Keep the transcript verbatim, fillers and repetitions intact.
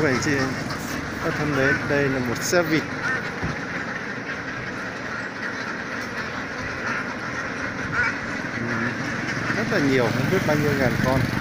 anh chị các thân mến, đây là một xe vịt. Rất là nhiều, không biết bao nhiêu ngàn con.